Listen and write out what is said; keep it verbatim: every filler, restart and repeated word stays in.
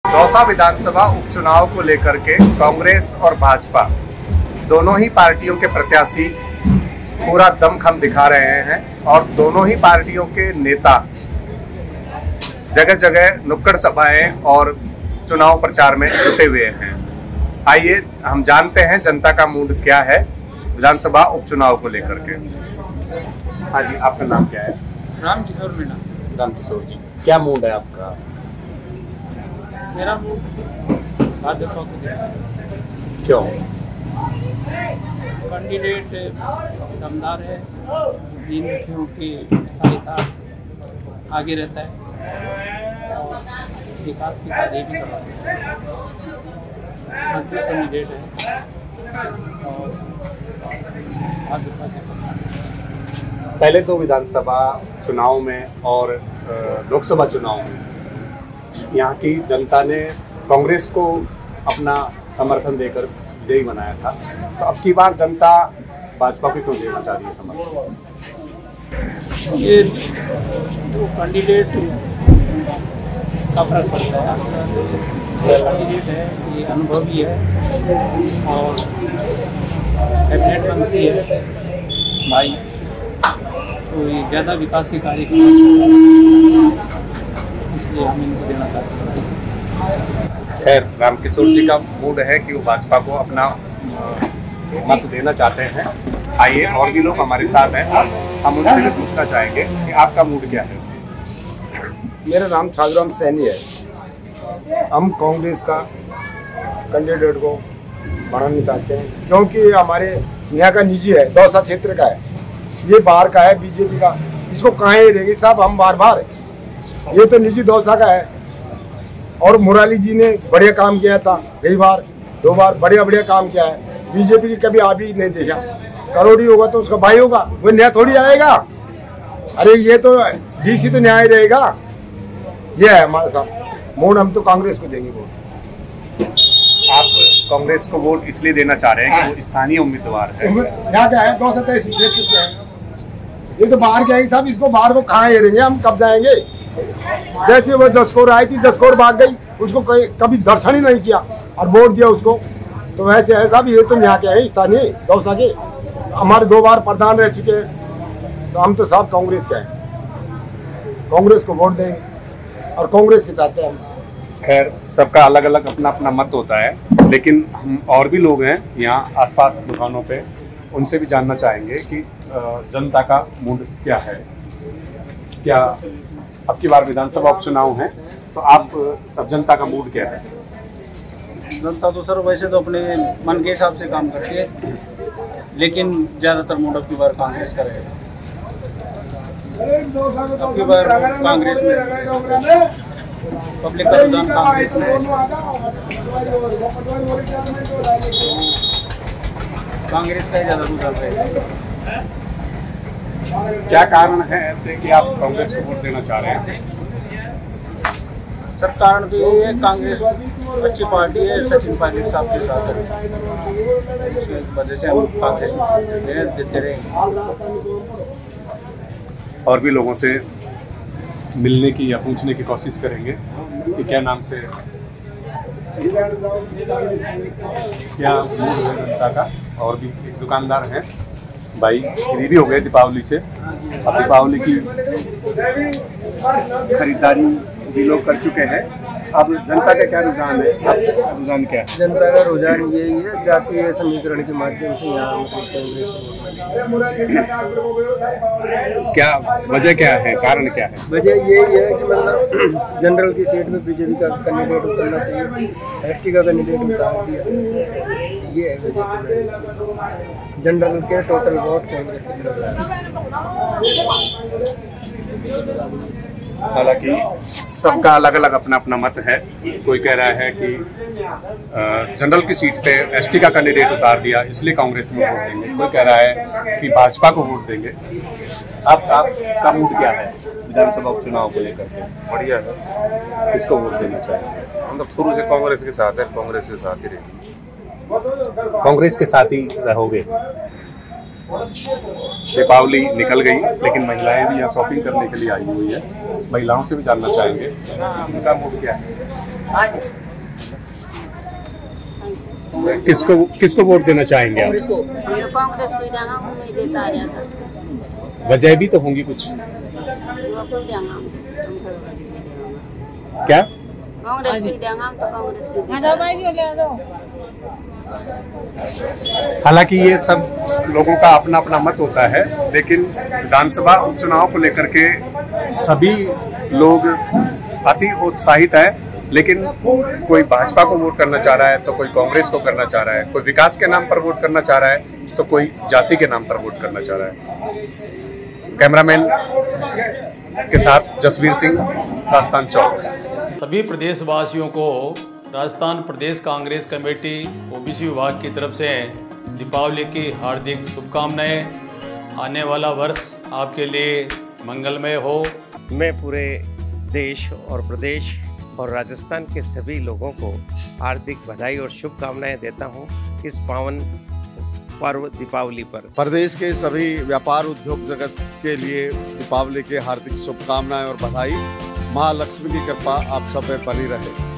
दौसा विधानसभा उपचुनाव को लेकर के कांग्रेस और भाजपा दोनों ही पार्टियों के प्रत्याशी पूरा दमखम दिखा रहे हैं और दोनों ही पार्टियों के नेता जगह जगह नुक्कड़ सभाएं और चुनाव प्रचार में जुटे हुए हैं। आइए हम जानते हैं जनता का मूड क्या है विधानसभा उपचुनाव को लेकर के। हाँ जी, आपका नाम क्या है? राम किशोर मीणा। राम किशोर जी, क्या मूड है आपका? मेरा मूड भाजपा को देना। क्यों? कैंडिडेट दमदार है, दीन दुखियों की सहायता आगे रहता है और विकास की कार्य भी करवाता है। मजबूत कैंडिडेट है और भाजपा के पहले तो विधानसभा चुनाव में और लोकसभा चुनाव में यहाँ की जनता ने कांग्रेस को अपना समर्थन देकर विजयी बनाया था, तो अब की बार जनता भाजपा को क्यों देना चाह रही है समर्थन? ये जो कैंडिडेट का फर्क पड़ता है। कैंडिडेट है ये अनुभवी है और कैबिनेट मंत्री है भाई, तो ये ज़्यादा विकास के कार्य करना चाहता है, इसलिए हम इनको देना चाहते हैं। खैर, रामकिशोर जी का मूड है कि वो भाजपा को अपना मत देना चाहते हैं। आइए और भी लोग हमारे साथ हैं, हम उनसे भी पूछना चाहेंगे कि आपका मूड क्या है। मेरा नाम छाजराम सैनी है। हम कांग्रेस का कैंडिडेट को बढ़ाना चाहते हैं क्योंकि हमारे यहाँ का निजी है, दौसा क्षेत्र का है, ये बाहर का है बीजेपी का, इसको कहाँ ही रहेगी साहब, हम बार बार ये तो निजी दौसा का है। और मुराली जी ने बढ़िया काम किया था, कई बार दो बार बढ़िया बढ़िया काम किया है। बीजेपी की कभी आ भी नहीं देखा। करोड़ी होगा तो उसका भाई होगा, वो न्याय थोड़ी आएगा। अरे ये तो डीसी तो न्याय रहेगा। ये है हमारे साथ मूड, हम तो कांग्रेस को देंगे वोट। आप कांग्रेस को वोट इसलिए देना चाह रहे हैं कि वो स्थानीय उम्मीदवार है। यहाँ क्या है, दो सौ तेईस क्षेत्र है, ये तो बाहर के साहब, इसको बाहर को कहाँ रहेंगे, हम कब जाएंगे? जैसे वो जसकोर आई थी, जसकोर भाग गई, उसको कभी दर्शन ही नहीं किया और वोट दिया उसको। तो वैसे है साहब, ये तो यहाँ के हैं स्थानीय दौसा के, हमारे दो बार प्रधान रह चुके हैं, तो हम तो साहब कांग्रेस के हैं, कांग्रेस को वोट देंगे और कांग्रेस के चाहते हैं हम। खैर, सबका अलग अलग अपना अपना मत होता है, लेकिन हम और भी लोग हैं यहाँ आसपास दुकानों पे, उनसे भी जानना चाहेंगे कि जनता का मूड क्या है। क्या अब की बार विधानसभा उपचुनाव है, तो आप सब जनता का मूड क्या है? जनता तो सर वैसे तो अपने मन के हिसाब से काम करती है, लेकिन ज़्यादातर मूड अब की बार कांग्रेस का रहेगा। अब की बार कांग्रेस में पब्लिक का रुझान कांग्रेस में, कांग्रेस का ही ज़्यादा रुझान रहेगा। क्या कारण है ऐसे कि आप कांग्रेस को वोट देना चाह रहे हैं? सर कारण तो ये है, कांग्रेस अच्छी पार्टी है, सचिन पायलट साहब के साथ है, उसकी वजह से हम कांग्रेस में देते रहेंगे। और भी लोगों से मिलने की या पूछने की कोशिश करेंगे कि क्या नाम से, क्या मूड है जनता का। और भी एक दुकानदार हैं भाई, फ्री भी हो गए दीपावली से, अब दीपावली की खरीदारी भी लोग कर चुके हैं। अब जनता का क्या रुझान है? आपका रुझान क्या है? जनता का रुझान यही है, जातीय समीकरण के माध्यम से यहाँ मतलब कांग्रेस को। क्या वजह क्या है, कारण क्या है? वजह यही है कि मतलब जनरल की सीट में बीजेपी का कैंडिडेट उतरना चाहिए, एसटी का कैंडिडेट उतार दिया, ये है वजह। जनरल के टोटल वोट कांग्रेस की तरफ। हालांकि सबका अलग अलग अपना अपना मत है। कोई कह रहा है कि जनरल की सीट पे एसटी का कैंडिडेट उतार दिया इसलिए कांग्रेस में वोट देंगे, कोई कह रहा है कि भाजपा को वोट देंगे। आप आपका मूड क्या है विधानसभा उपचुनाव को लेकर के? बढ़िया है, किसको वोट देना चाहेंगे? हम तो शुरू से कांग्रेस के साथ है, कांग्रेस के साथ ही रहेंगे। कांग्रेस के साथ ही रहोगे? दीपावली निकल गई, लेकिन महिलाएं भी यहाँ शॉपिंग करने के लिए आई हुई है। महिलाओं से भी जानना चाहेंगे उनका मूड क्या है। किसको किसको वोट देना चाहेंगे आप? कांग्रेस को जाना हूँ, मैं देता आ जाता। वजह भी तो होंगी कुछ। कोई जाना क्या? कांग्रेस को जाना तो कांग्रेस को। हालांकि ये सब लोगों का अपना अपना मत होता है, लेकिन विधानसभा उपचुनाव को लेकर के सभी लोग अति उत्साहित है। लेकिन कोई भाजपा को वोट करना चाह रहा है तो कोई कांग्रेस को करना चाह रहा है, कोई विकास के नाम पर वोट करना चाह रहा है तो कोई जाति के नाम पर वोट करना चाह रहा है। कैमरामैन के साथ जसवीर सिंह, राजस्थान चौक। सभी प्रदेशवासियों को राजस्थान प्रदेश कांग्रेस कमेटी ओबीसी विभाग की तरफ से दीपावली की हार्दिक शुभकामनाएं। आने वाला वर्ष आपके लिए मंगलमय हो। मैं पूरे देश और प्रदेश और राजस्थान के सभी लोगों को हार्दिक बधाई और शुभकामनाएं देता हूं इस पावन पर्व दीपावली पर। प्रदेश के सभी व्यापार उद्योग जगत के लिए दीपावली के हार्दिक शुभकामनाएं और बधाई। माँ लक्ष्मी की कृपा आप सब पे बनी रहे।